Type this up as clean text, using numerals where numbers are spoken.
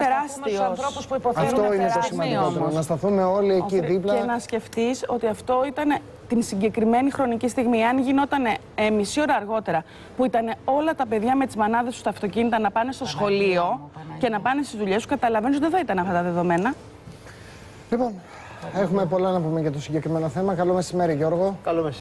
τεράστιος. Αυτό είναι το σημαντικότερο. Να σταθούμε όλοι εκεί δίπλα. Και να σκεφτείς ότι αυτό ήταν την συγκεκριμένη χρονική στιγμή. Αν γινόταν μισή ώρα αργότερα, που ήταν όλα τα παιδιά με τις μανάδες τους στα αυτοκίνητα να πάνε στο σχολείο και να πάνε στις δουλειές τους, καταλαβαίνεις ότι δεν θα ήταν αυτά τα δεδομένα. Λοιπόν, έχουμε πολλά να πούμε για το συγκεκριμένο θέμα. Καλό μεσημέρι, Γιώργο. Καλό μεσημέρι.